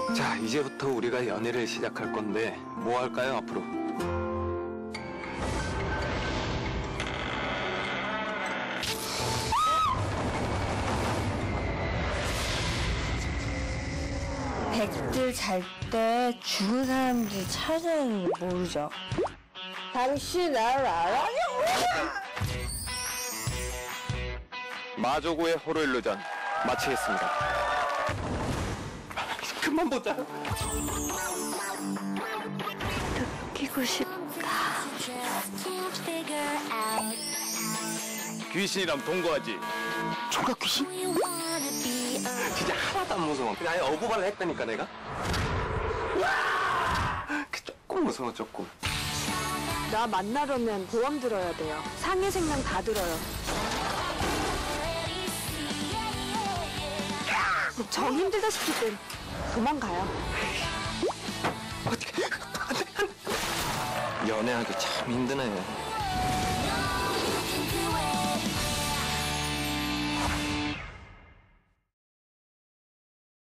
자, 이제부터 우리가 연애를 시작할 건데 뭐 할까요, 앞으로? 백들 잘 때 죽은 사람들 찾아는 모르죠. 당신 나를 알아냐고! 마조구의 호로일루전 마치겠습니다. 그만 보자. 느끼고 싶다. 귀신이랑 동거하지. 총각 귀신? 진짜 하나도 안 무서워. 그냥 아예 어부발을 했다니까 내가. 그 조금 무서워 조금. 나 만나려면 보험 들어야 돼요. 상해 생명 다 들어요. 정 힘들다 싶을 땐 도망가요. 연애하기 참 힘드네.